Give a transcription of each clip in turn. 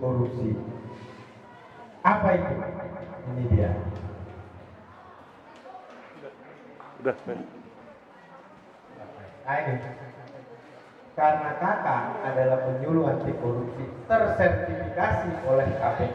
korupsi. Apa itu? Ini dia. Udah. Nah, ini. Karena kakak adalah penyuluh anti korupsi tersertifikasi oleh KPK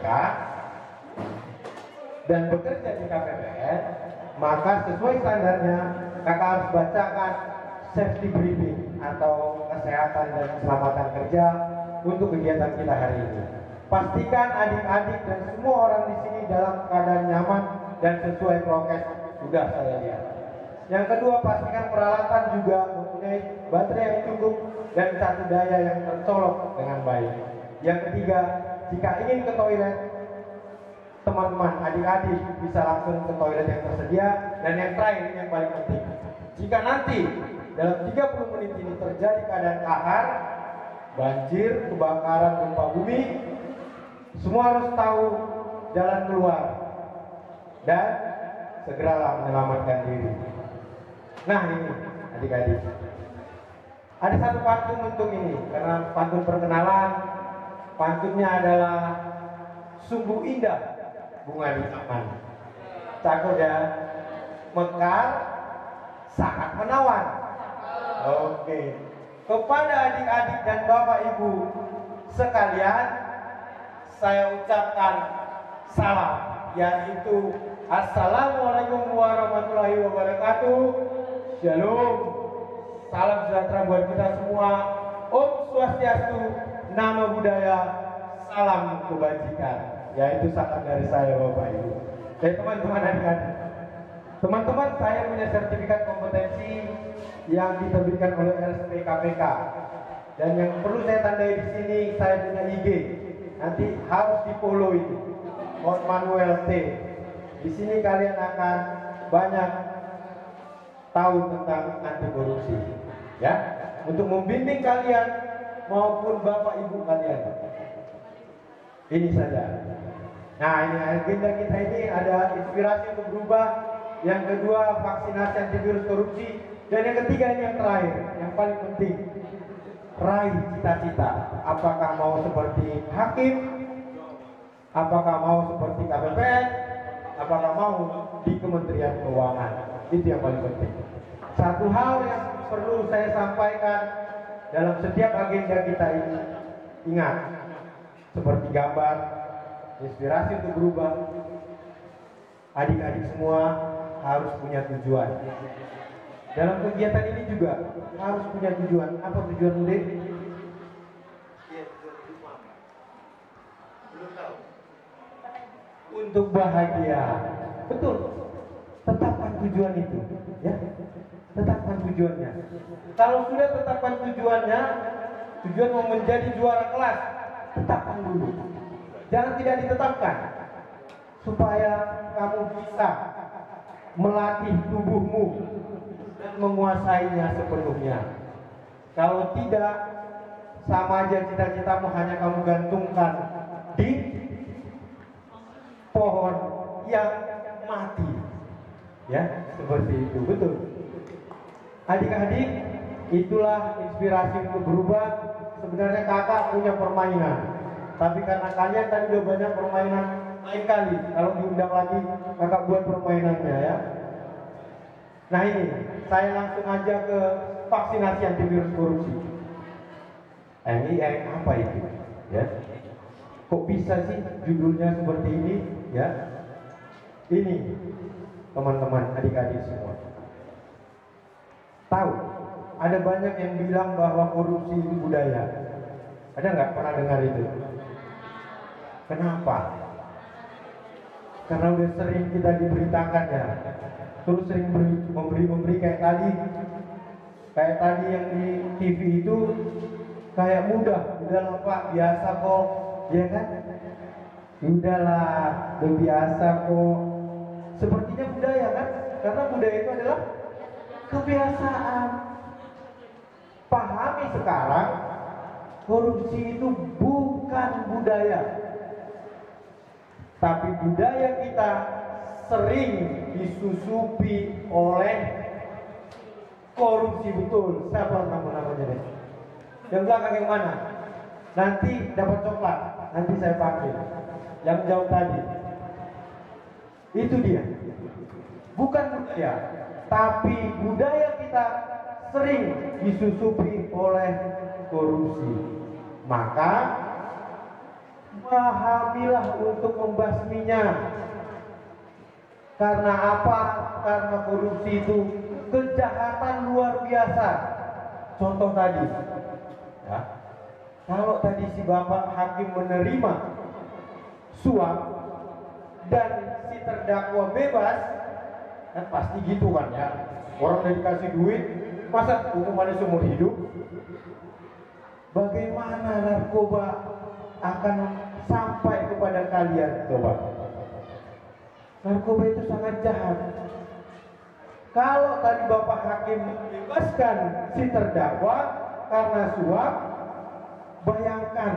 dan bekerja di KPPN, maka sesuai standarnya kakak harus bacakan safety briefing atau kesehatan dan keselamatan kerja untuk kegiatan kita hari ini. Pastikan adik-adik dan semua orang di sini dalam keadaan nyaman dan sesuai prokes. Sudah saya lihat. Yang kedua, pastikan peralatan juga mempunyai baterai yang cukup dan satu daya yang tercolok dengan baik. Yang ketiga, jika ingin ke toilet, teman-teman adik-adik bisa langsung ke toilet yang tersedia. Dan yang terakhir, yang paling penting, jika nanti dalam 30 menit ini terjadi keadaan kahar, banjir, kebakaran, gempa bumi, semua harus tahu jalan keluar dan segeralah menyelamatkan diri. Nah, ini adik-adik, ada satu pantun untuk ini, karena pantun perkenalan. Pantunnya adalah sungguh indah bunga di taman, cakep ya, mekar, sangat menawan. Oke, kepada adik-adik dan bapak ibu sekalian, saya ucapkan salam, yaitu Assalamualaikum warahmatullahi wabarakatuh. Shalom, salam sejahtera buat kita semua. Om Swastiastu, nama budaya, salam kebajikan. Yaitu salam dari saya bapak ibu. Dan teman-teman adik-adik, teman-teman, saya punya sertifikat kompetensi yang diterbitkan oleh LSPKPK. Dan yang perlu saya tandai di sini, saya punya IG. Nanti harus di follow itu. Manuel T. Di sini kalian akan banyak tahu tentang anti korupsi, ya, untuk membimbing kalian maupun bapak ibu kalian. Ini saja. Nah, ini agenda kita ini ada inspirasi untuk berubah. Yang kedua, vaksinasi antivirus korupsi. Dan yang ketiga, ini yang terakhir, yang paling penting, raih cita-cita. Apakah mau seperti hakim? Apakah mau seperti KPPN? Apakah mau di Kementerian Keuangan? Itu yang paling penting. Satu hal yang perlu saya sampaikan dalam setiap agenda kita ini, ingat, seperti gambar, inspirasi untuk berubah, adik-adik semua harus punya tujuan. Dalam kegiatan ini juga harus punya tujuan. Apa tujuan mudik? Belum tahu. Untuk bahagia. Betul. Tetapkan tujuan itu, ya. Tetapkan tujuannya. Kalau sudah tetapkan tujuannya, tujuan mau menjadi juara kelas, tetapkan dulu. Jangan tidak ditetapkan, supaya kamu bisa melatih tubuhmu dan menguasainya sepenuhnya. Kalau tidak, sama aja cita-citamu hanya kamu gantungkan di pohon yang mati, ya, seperti itu. Betul. Adik-adik, itulah inspirasi untuk berubah. Sebenarnya kakak punya permainan, tapi karena kalian tadi udah banyak permainan, lain kali kalau diundang lagi kakak buat permainannya, ya. Nah, ini saya langsung aja ke vaksinasi antivirus korupsi. Ini apa itu, ya? Kok bisa sih judulnya seperti ini, ya? Ini teman-teman, adik-adik semua tahu, ada banyak yang bilang bahwa korupsi itu budaya. Ada nggak pernah dengar itu? Kenapa? Karena udah sering kita diberitakan, ya. Terus sering memberi kayak tadi yang di TV itu kayak mudah, udahlah Pak, biasa kok, ya kan? Udahlah, udah biasa kok. Sepertinya budaya kan? Karena budaya itu adalah kebiasaan. Pahami sekarang, korupsi itu bukan budaya, tapi budaya kita sering disusupi oleh korupsi. Betul. Siapa namanya deh? Yang belakang yang mana? Nanti dapat coklat. nanti saya panggil. Yang jauh tadi. Itu dia. Bukan budaya, tapi budaya kita sering disusupi oleh korupsi. Maka pahamilah untuk membasminya. Karena apa? Karena korupsi itu kejahatan luar biasa. Contoh tadi, ya, kalau tadi si bapak hakim menerima suap dan si terdakwa bebas, kan pasti gitu kan ya. Orang udah dikasih duit, masa hukumannya seumur hidup? Bagaimana narkoba akan sampai kepada kalian? Coba. Narkoba itu sangat jahat. Kalau tadi bapak hakim membebaskan si terdakwa karena suap, bayangkan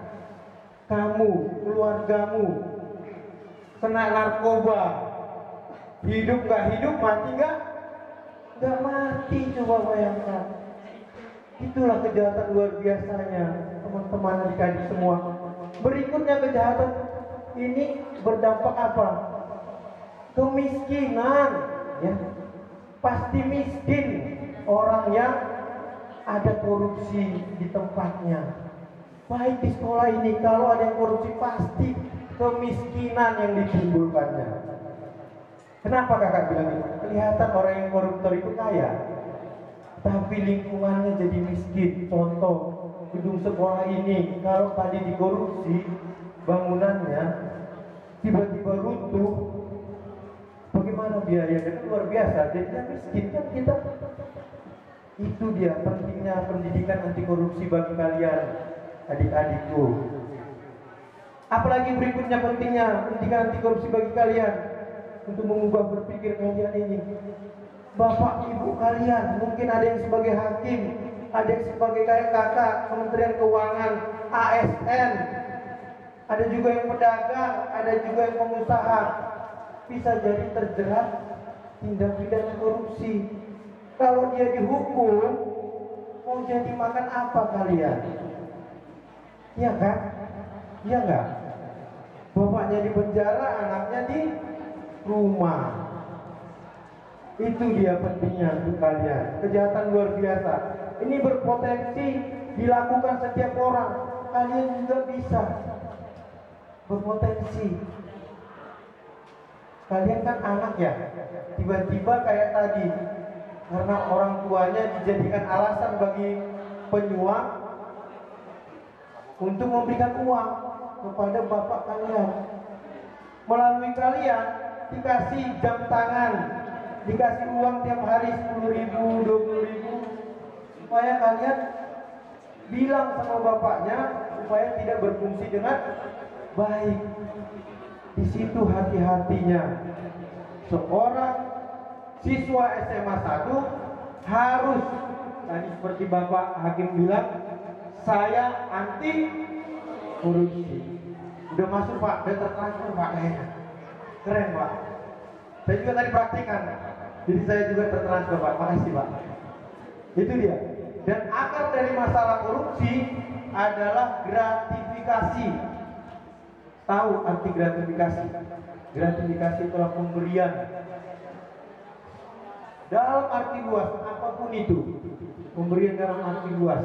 kamu, keluargamu kena narkoba, hidup gak hidup, mati gak mati. Coba bayangkan. Itulah kejahatan luar biasanya, teman-teman adik-adik semua. Berikutnya kejahatan ini berdampak apa? Kemiskinan, ya. Pasti miskin orang yang ada korupsi di tempatnya. Baik di sekolah ini, kalau ada yang korupsi pasti kemiskinan yang ditimbulkannya. Kenapa kakak bilang itu? Kelihatan orang yang koruptor itu kaya, tapi lingkungannya jadi miskin. Contoh, gedung sekolah ini kalau tadi dikorupsi bangunannya, tiba-tiba runtuh, bagaimana biayanya? Kan luar biasa. Jadinya miskin kan kita. Itu dia pentingnya pendidikan anti korupsi bagi kalian, adik-adikku. Apalagi berikutnya pentingnya pendidikan anti korupsi bagi kalian untuk mengubah berpikir kalian ini. Bapak ibu kalian, mungkin ada yang sebagai hakim, ada yang sebagai kayak kakak, Kementerian Keuangan, ASN, ada juga yang pedagang, ada juga yang pengusaha, bisa jadi terjerat tindak pidana korupsi. Kalau dia dihukum, mau jadi makan apa kalian? Iya kan? Iya enggak? Bapaknya di penjara, anaknya di rumah. Itu dia pentingnya untuk kalian. Kejahatan luar biasa. Ini berpotensi dilakukan setiap orang. Kalian juga bisa. Berpotensi. Kalian kan anak ya. Tiba-tiba kayak tadi, karena orang tuanya dijadikan alasan bagi penyuap untuk memberikan uang kepada bapak kalian. Melalui kalian dikasih jam tangan, dikasih uang tiap hari 10.000, 20.000, supaya kalian bilang sama bapaknya supaya tidak berfungsi dengan baik. Di situ hati-hatinya seorang siswa SMA 1 harus, tadi seperti bapak hakim bilang, saya anti korupsi. Udah masuk pak, udah tertransfer pak kayaknya. Keren pak. Saya juga tadi praktikan, jadi saya juga tertransfer pak. Makasih pak. Itu dia. Dan akar dari masalah korupsi adalah gratifikasi. Tahu arti gratifikasi? Gratifikasi itulah pemberian. Dalam arti luas, apapun itu. Pemberian dalam arti luas.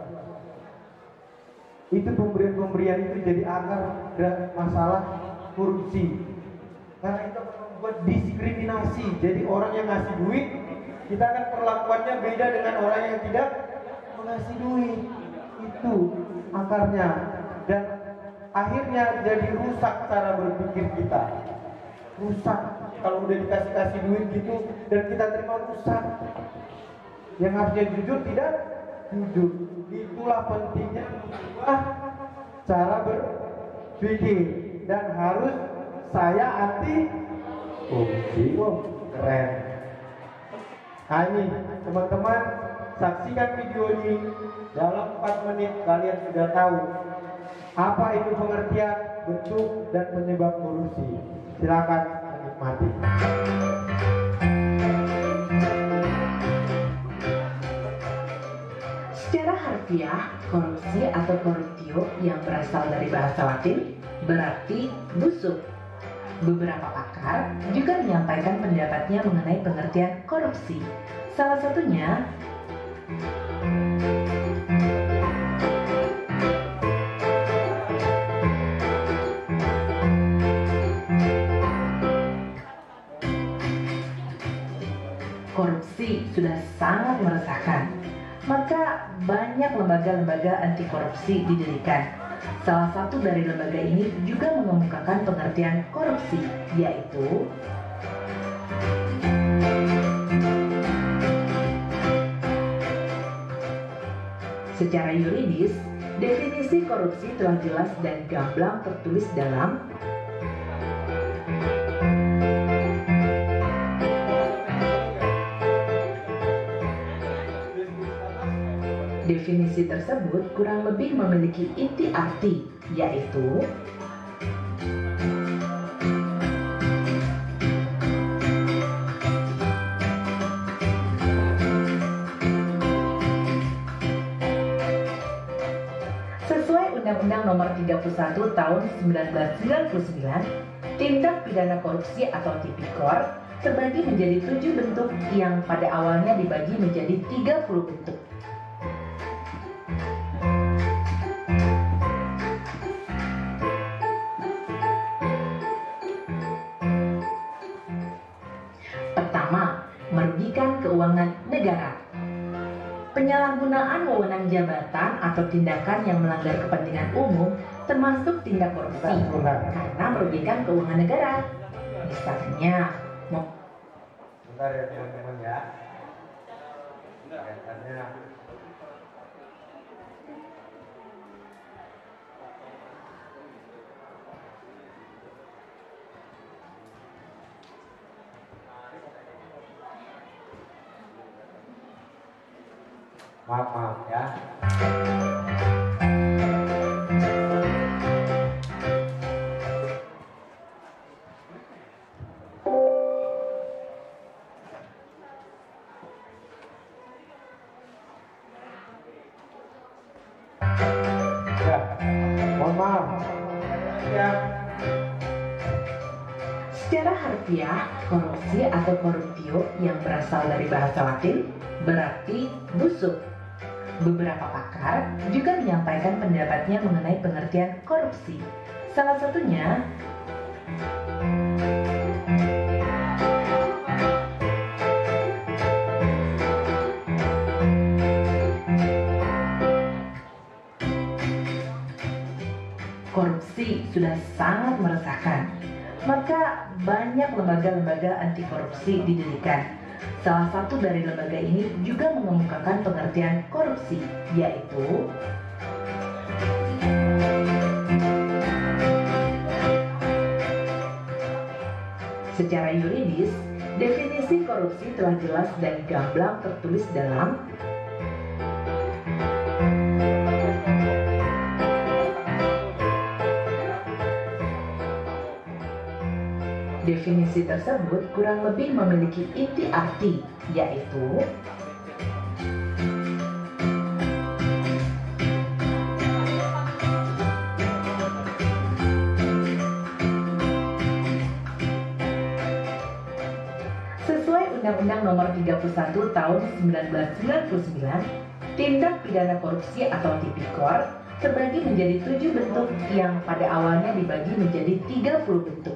Itu pemberian-pemberian itu jadi akar masalah korupsi. Karena itu membuat diskriminasi. Jadi orang yang ngasih duit, kita akan perlakuannya beda dengan orang yang tidak mengasih duit. Itu akarnya. Dan akhirnya jadi rusak cara berpikir kita. Rusak. Kalau udah dikasih duit gitu dan kita terima, rusak. Yang harusnya jujur tidak jujur. Itulah pentingnya mengubah cara berpikir. Dan harus saya anti korupsi. Wow, keren. Nah ini teman-teman, saksikan video ini. Dalam 4 menit kalian sudah tahu apa itu pengertian, bentuk, dan penyebab korupsi. Silakan menikmati. Secara harfiah, korupsi atau korupsi corruptio yang berasal dari bahasa Latin berarti busuk. Beberapa pakar juga menyampaikan pendapatnya mengenai pengertian korupsi. Salah satunya, korupsi sudah sangat meresahkan, maka banyak lembaga-lembaga anti korupsi didirikan. Salah satu dari lembaga ini juga mengemukakan pengertian korupsi, yaitu secara yuridis, definisi korupsi telah jelas dan gamblang tertulis dalam definisi tersebut kurang lebih memiliki inti arti, yaitu sesuai Undang-Undang Nomor 31 Tahun 1999, tindak pidana korupsi atau tipikor terbagi menjadi 7 bentuk yang pada awalnya dibagi menjadi 30 bentuk. Pertama, merugikan keuangan negara. Penyalahgunaan wewenang jabatan atau tindakan yang melanggar kepentingan umum termasuk tindak korupsi karena merugikan keuangan negara. Misalnya, Bentar ya teman-teman ya. Kelihatannya maaf ya. Ya, mohon maaf. Ya. secara harfiah, korupsi atau corruptio yang berasal dari bahasa Latin berarti busuk. Beberapa pakar juga menyampaikan pendapatnya mengenai pengertian korupsi. Salah satunya, korupsi sudah sangat meresahkan, maka banyak lembaga-lembaga anti korupsi didirikan. Salah satu dari lembaga ini juga mengemukakan pengertian korupsi, yaitu secara yuridis, definisi korupsi telah jelas dan gamblang tertulis dalam definisi tersebut kurang lebih memiliki inti arti, yaitu sesuai Undang-Undang Nomor 31 Tahun 1999, tindak pidana korupsi atau tipikor terbagi menjadi 7 bentuk yang pada awalnya dibagi menjadi 30 bentuk.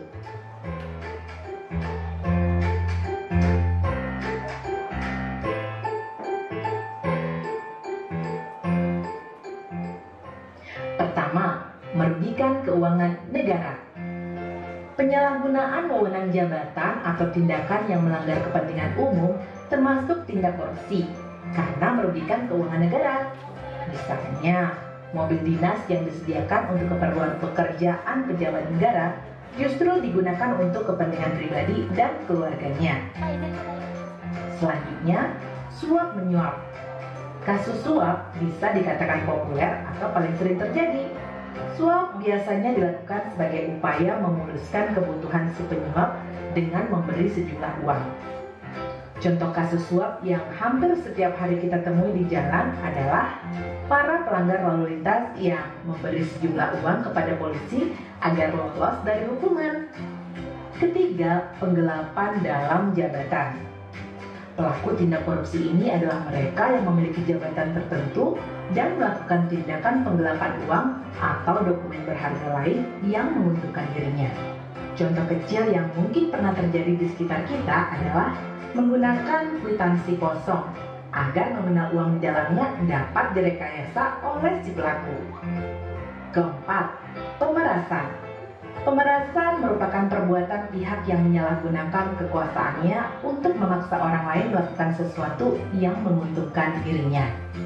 Pertama, merugikan keuangan negara. Penyalahgunaan wewenang jabatan atau tindakan yang melanggar kepentingan umum termasuk tindak korupsi karena merugikan keuangan negara. Misalnya, mobil dinas yang disediakan untuk keperluan pekerjaan pejabat negara justru digunakan untuk kepentingan pribadi dan keluarganya. Selanjutnya, suap menyuap. Kasus suap bisa dikatakan populer atau paling sering terjadi. Suap biasanya dilakukan sebagai upaya memuluskan kebutuhan si penyuap dengan memberi sejumlah uang. Contoh kasus suap yang hampir setiap hari kita temui di jalan adalah para pelanggar lalu lintas yang memberi sejumlah uang kepada polisi agar lolos dari hukuman. Ketiga, penggelapan dalam jabatan. Pelaku tindak korupsi ini adalah mereka yang memiliki jabatan tertentu dan melakukan tindakan penggelapan uang atau dokumen berharga lain yang menguntungkan dirinya. Contoh kecil yang mungkin pernah terjadi di sekitar kita adalah menggunakan kwitansi kosong agar nominal uang di dalamnya dapat direkayasa oleh si pelaku. Keempat, pemerasan. Pemerasan merupakan perbuatan pihak yang menyalahgunakan kekuasaannya untuk memaksa orang lain melakukan sesuatu yang menguntungkan dirinya.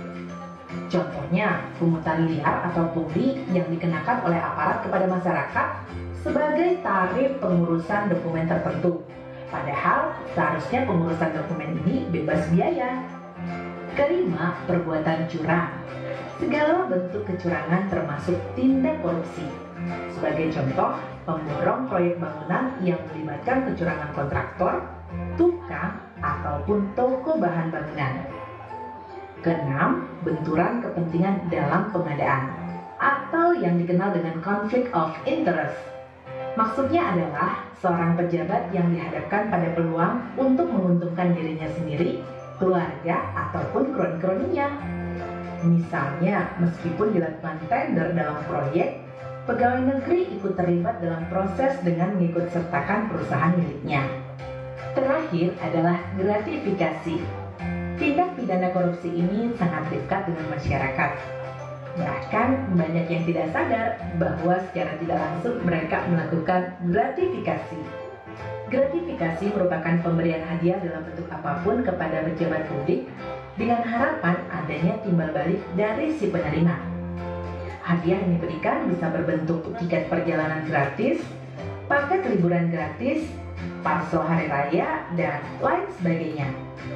Contohnya, pungutan liar atau pungli yang dikenakan oleh aparat kepada masyarakat sebagai tarif pengurusan dokumen tertentu. Padahal seharusnya pengurusan dokumen ini bebas biaya. Kelima, perbuatan curang. Segala bentuk kecurangan termasuk tindak korupsi. Sebagai contoh, pemborong proyek bangunan yang melibatkan kecurangan kontraktor, tukang, ataupun toko bahan bangunan. Keenam, benturan kepentingan dalam pengadaan atau yang dikenal dengan conflict of interest. Maksudnya adalah seorang pejabat yang dihadapkan pada peluang untuk menguntungkan dirinya sendiri, keluarga, ataupun kroni-kroninya. Misalnya, meskipun dilakukan tender dalam proyek, pegawai negeri ikut terlibat dalam proses dengan mengikut sertakan perusahaan miliknya. Terakhir adalah gratifikasi. Tindak pidana korupsi ini sangat dekat dengan masyarakat. Bahkan banyak yang tidak sadar bahwa secara tidak langsung mereka melakukan gratifikasi. Gratifikasi merupakan pemberian hadiah dalam bentuk apapun kepada pejabat publik dengan harapan adanya timbal balik dari si penerima. Hadiah yang diberikan bisa berbentuk tiket perjalanan gratis, paket liburan gratis, parsel hari raya, dan lain sebagainya.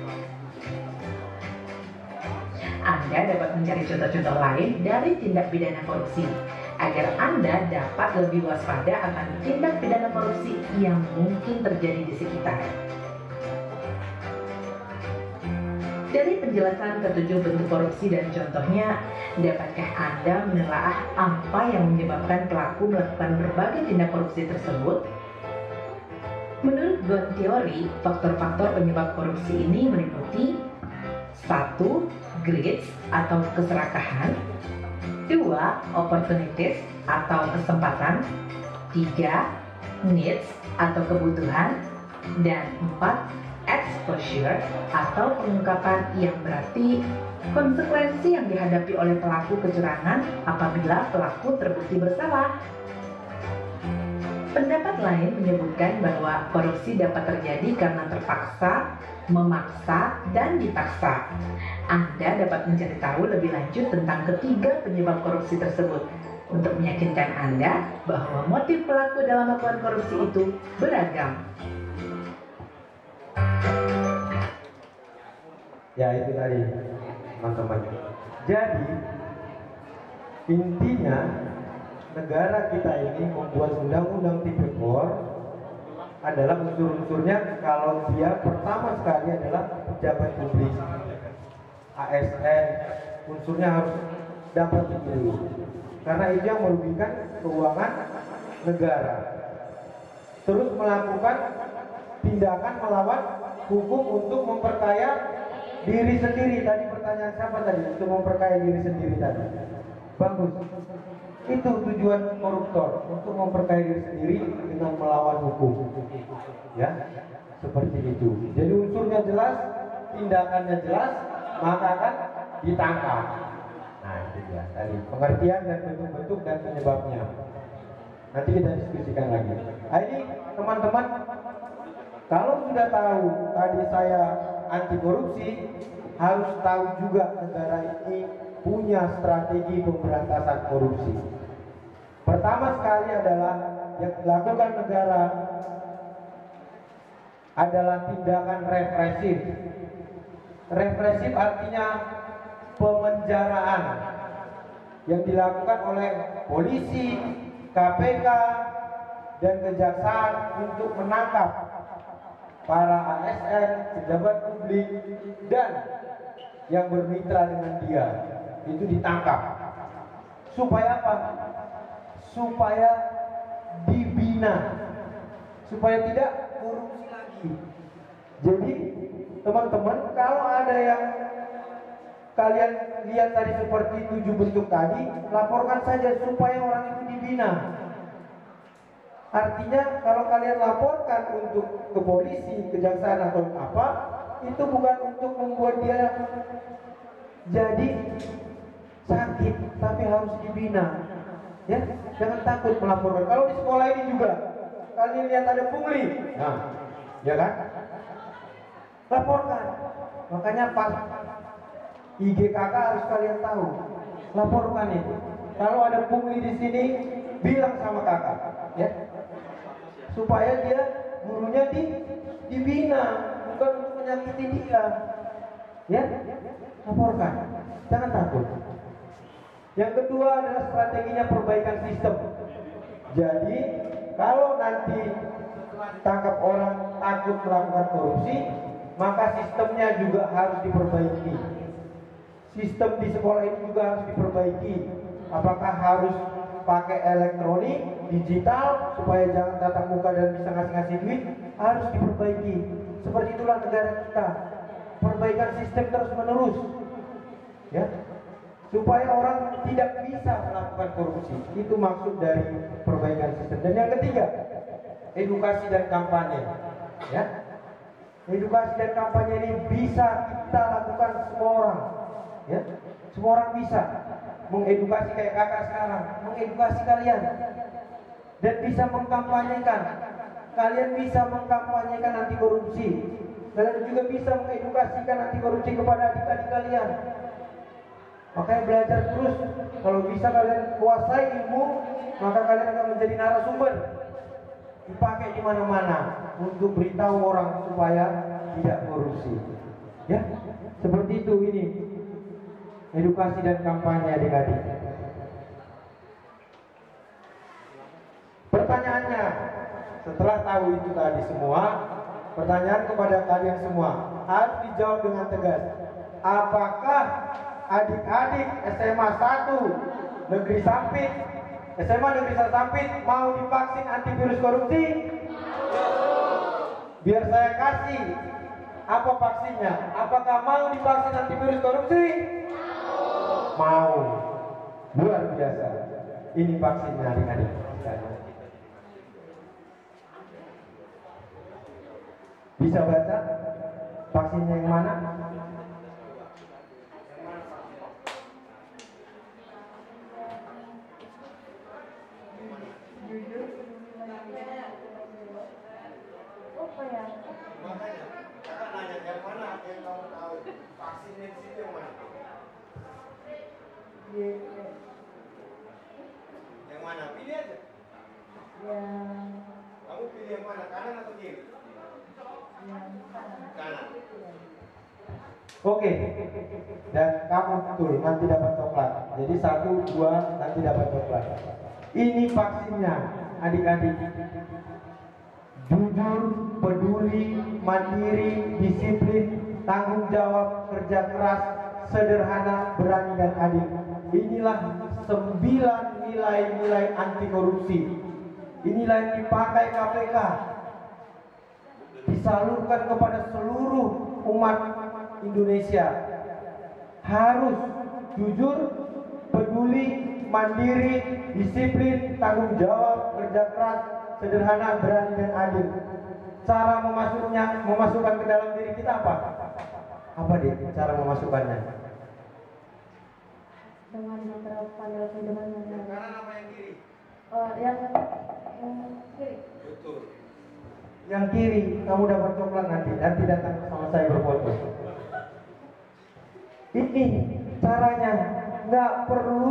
Anda dapat mencari contoh-contoh lain dari tindak pidana korupsi agar Anda dapat lebih waspada akan tindak pidana korupsi yang mungkin terjadi di sekitar. Dari penjelasan ketujuh bentuk korupsi dan contohnya, dapatkah Anda menelaah apa yang menyebabkan pelaku melakukan berbagai tindak korupsi tersebut? Menurut Gon Theory, faktor-faktor penyebab korupsi ini meliputi 1. Greed atau keserakahan, 2. Opportunities atau kesempatan, 3. Needs atau kebutuhan, dan 4. Exposure atau pengungkapan yang berarti konsekuensi yang dihadapi oleh pelaku kecurangan apabila pelaku terbukti bersalah. Pendapat lain menyebutkan bahwa korupsi dapat terjadi karena terpaksa, memaksa, dan dipaksa. Anda dapat mencari tahu lebih lanjut tentang ketiga penyebab korupsi tersebut untuk meyakinkan Anda bahwa motif pelaku dalam melakukan korupsi itu beragam. Ya, itu tadi teman-teman. Jadi intinya negara kita ini membuat undang-undang tipikor adalah unsur-unsurnya kalau dia pertama sekali adalah pejabat publik, ASN, unsurnya harus dapat dipilih karena itu yang merugikan keuangan negara. Terus melakukan tindakan melawan hukum untuk memperkaya diri sendiri. Tadi pertanyaan siapa tadi? Untuk memperkaya diri sendiri tadi. Bagus. Itu tujuan koruptor, untuk memperkaya diri sendiri dengan melawan hukum. Ya, seperti itu. Jadi unsurnya jelas, tindakannya jelas, maka akan ditangkap. Nah, itu dia tadi pengertian dan bentuk-bentuk dan penyebabnya. Nanti kita diskusikan lagi. Nah, ini teman-teman, kalau sudah tahu tadi saya anti korupsi, harus tahu juga negara ini punya strategi pemberantasan korupsi. Pertama sekali adalah yang dilakukan negara adalah tindakan represif. Represif artinya pemenjaraan yang dilakukan oleh polisi, KPK, dan kejaksaan untuk menangkap para ASN, pejabat publik, dan yang bermitra dengan dia itu ditangkap. Supaya apa? Supaya dibina, supaya tidak korupsi lagi. Jadi teman-teman, kalau ada yang kalian lihat tadi seperti 7 bentuk tadi, laporkan saja supaya orang itu dibina. Artinya kalau kalian laporkan untuk ke polisi, kejaksaan atau apa, itu bukan untuk membuat dia jadi sakit, tapi harus dibina. Ya, jangan takut melaporkan. Kalau di sekolah ini juga, kalian lihat ada pungli, nah, ya kan? Laporkan. Makanya pas IGKK harus kalian tahu, laporkan itu. Kalau ada pungli di sini, bilang sama kakak, ya, supaya dia gurunya dibina, bukan untuk menyakiti dia, ya, laporkan, jangan takut. Yang kedua adalah strateginya perbaikan sistem. Jadi kalau nanti tangkap orang takut melakukan korupsi, maka sistemnya juga harus diperbaiki. Sistem di sekolah ini juga harus diperbaiki. Apakah harus pakai elektronik, digital, supaya jangan tatap muka dan bisa ngasih duit, harus diperbaiki. Seperti itulah negara kita. Perbaikan sistem terus menerus, ya, supaya orang tidak bisa melakukan korupsi. Itu maksud dari perbaikan sistem. Dan yang ketiga, edukasi dan kampanye, ya. Edukasi dan kampanye ini bisa kita lakukan semua orang, ya. Semua orang bisa mengedukasi kayak kakak sekarang, mengedukasi kalian, dan bisa mengkampanyekan. Kalian bisa mengkampanyekan anti korupsi. Kalian juga bisa mengedukasikan anti korupsi kepada adik-adik kalian. Makanya belajar terus. Kalau bisa kalian kuasai ilmu, maka kalian akan menjadi narasumber, dipakai di mana-mana untuk beritahu orang supaya tidak korupsi. Ya, seperti itu ini edukasi dan kampanye adik-adik. Pertanyaannya, setelah tahu itu tadi semua, pertanyaan kepada kalian semua harus dijawab dengan tegas. Apakah adik-adik SMA 1 Negeri Sampit, SMA Negeri 1 Sampit mau divaksin antivirus korupsi? Biar saya kasih apa vaksinnya. Apakah mau divaksin antivirus korupsi? Mau. Luar biasa. Ini vaksinnya adik-adik. Bisa baca vaksinnya yang mana? Makanya, kakak nanya yang mana yang kamu tahu? Vaksinnya di situ yang mana? Yang mana? Pilih aja. Kamu pilih yang mana? Kanan atau kiri? Kanan. Oke. Dan kamu betul nanti dapat coklat. Jadi 1, 2 nanti dapat coklat. Ini vaksinnya, adik-adik. Jujur, peduli, mandiri, disiplin, tanggung jawab, kerja keras, sederhana, berani dan adil. Inilah 9 nilai-nilai anti korupsi. Inilah yang dipakai KPK, disalurkan kepada seluruh umat Indonesia. Harus jujur, peduli, mandiri, disiplin, tanggung jawab, kerja keras, sederhana, berani dan adil. Cara memasukkan ke dalam diri kita apa? Apa deh cara memasukkannya? Dengan menerapkan dalam kehidupan Yang kanan apa yang kiri? yang kiri. Betul. Yang kiri kamu dapat coklat nanti datang sama saya berfoto. Ini caranya, nggak perlu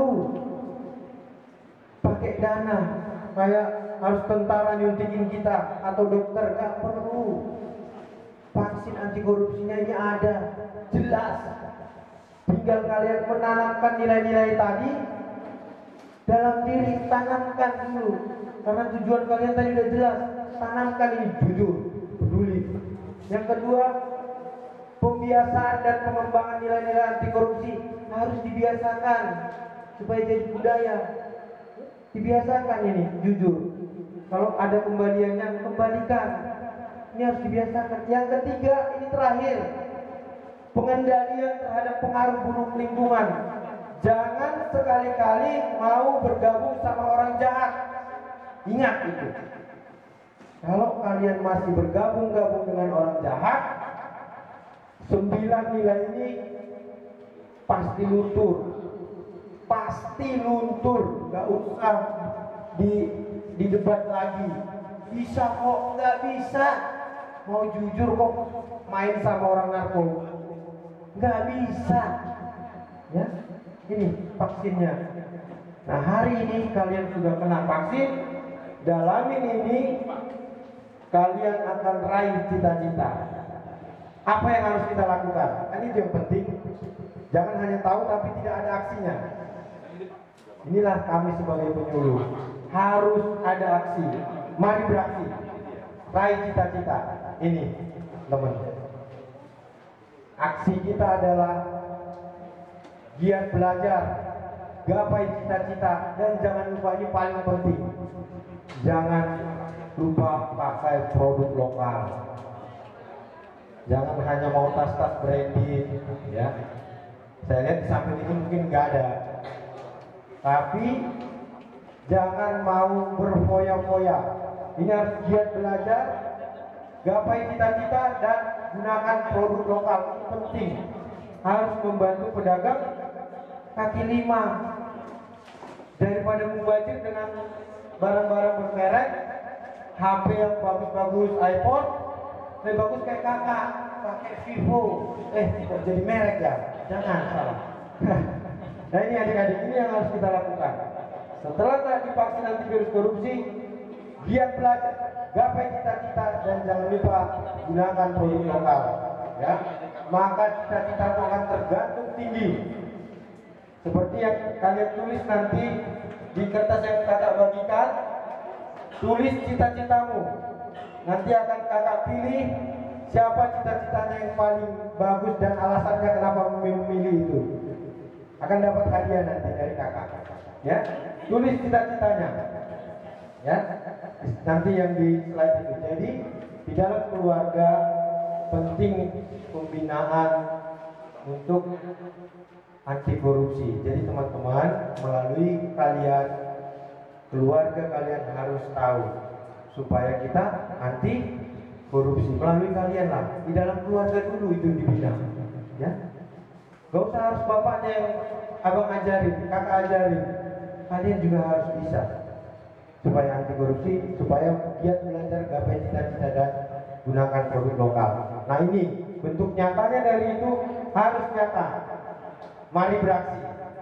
pakai dana kayak harus tentara nyuntikin kita atau dokter, nggak perlu. Vaksin anti korupsinya ini ada, jelas. Tinggal kalian menanamkan nilai-nilai tadi dalam diri, tanamkan dulu. Karena tujuan kalian tadi udah jelas, tanamkan ini jujur, peduli, Yang kedua, pembiasaan dan pengembangan nilai-nilai anti korupsi harus dibiasakan supaya jadi budaya. Dibiasakan ini, jujur. Kalau ada kembaliannya, kembalikan. Ini harus dibiasakan. Yang ketiga, ini terakhir, pengendalian terhadap pengaruh buruk lingkungan. Jangan sekali-kali mau bergabung sama orang jahat. Ingat itu. Kalau kalian masih bergabung-gabung dengan orang jahat, 9 nilai ini pasti luntur. Pasti luntur. Gak usah di debat lagi. Bisa kok, nggak bisa. Mau jujur kok main sama orang narkoba. Nggak bisa. Ya, ini vaksinnya. Nah, hari ini kalian sudah kena vaksin. Dalamin ini, kalian akan raih cita-cita. Apa yang harus kita lakukan? Ini yang penting. Jangan hanya tahu tapi tidak ada aksinya. Inilah kami sebagai penyuluh. Harus ada aksi. Mari beraksi. Raih cita-cita. Ini, teman. Aksi kita adalah giat belajar, gapai cita-cita, dan jangan lupa ini paling penting. Jangan lupa pakai produk lokal. Jangan hanya mau tas-tas branded, ya. Saya lihat di samping ini mungkin nggak ada. Tapi jangan mau berfoya-foya. Ini harus giat belajar, gapai cita-cita, dan gunakan produk lokal. Ini penting. Harus membantu pedagang kaki lima. Daripada mubazir dengan barang-barang bermerek, HP yang bagus-bagus, iPhone, lebih bagus kayak kakak pakai Vivo. Kok jadi merek ya? Jangan salah. Nah, ini adik-adik, ini yang harus kita lakukan. Setelah divaksin antivirus korupsi, giat belajar, gapai cita-cita, dan jangan lupa gunakan produk lokal. Ya, maka cita-citamu akan tergantung tinggi. Seperti yang kalian tulis nanti di kertas yang kakak bagikan, tulis cita-citamu. Nanti akan kakak pilih siapa cita-citanya yang paling bagus dan alasannya kenapa memilih itu. Akan dapat hadiah nanti dari kakak. Ya, tulis cita-citanya. Ya, nanti yang di slide itu. Jadi di dalam keluarga penting pembinaan untuk anti korupsi. Jadi teman-teman, melalui kalian, keluarga kalian harus tahu supaya kita anti korupsi. Melalui kalian lah, di dalam keluarga dulu itu dibina. Ya, gak usah harus bapaknya yang abang ajarin, kakak ajarin. Kalian juga harus bisa supaya anti korupsi, supaya giat belajar, gapai cita-cita, dan gunakan produk lokal. Nah, ini bentuk nyatanya dari itu harus nyata. Mari beraksi.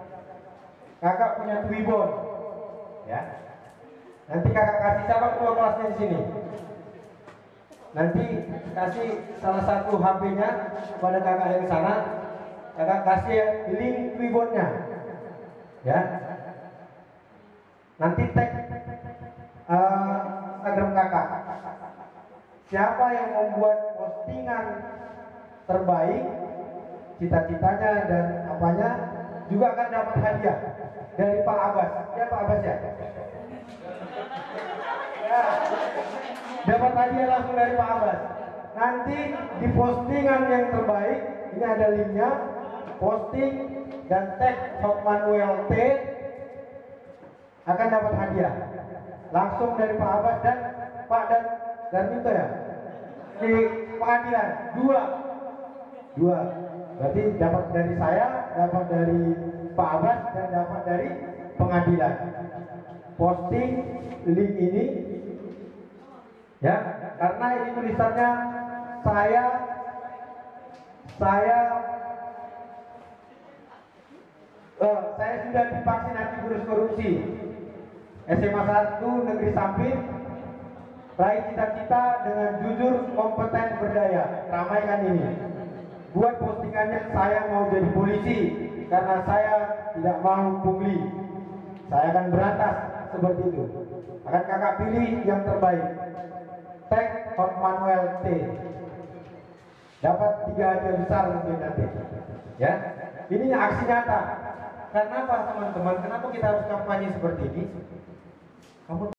Kakak punya Twibbon, ya. Nanti kakak kasih siapa ketua kelasnya di sini. Nanti kasih salah satu HP-nya kepada kakak yang sana. Kakak kasih link Twibbonnya, ya. Nanti tag Instagram kakak. Siapa yang membuat postingan terbaik, cita-citanya dan apanya, juga akan dapat hadiah dari Pak Abbas. Ya, Pak Abbas ya? Ya, dapat hadiah langsung dari Pak Abbas. Nanti di postingan yang terbaik, ini ada linknya, posting dan tag Hotmanuel T, akan dapat hadiah langsung dari Pak Abbas dan Pak Darminto ya, di pengadilan. Dua. Berarti dapat dari saya, dapat dari Pak Abbas, dan dapat dari pengadilan. Posting link ini, ya, karena ini tulisannya saya sudah divaksin antivirus korupsi. SMA 1 Negeri Sampit, raih cita-cita dengan jujur, kompeten, berdaya. Ramaikan ini. Buat postingannya, saya mau jadi polisi karena saya tidak mau pungli. Saya akan berantas seperti itu. Akan kakak pilih yang terbaik. Tag Hotmanuel T. dapat 3 hadiah besar mungkin nanti. Ya, ini aksi nyata. Karena apa teman-teman? Kenapa kita harus kampanye seperti ini? Kamu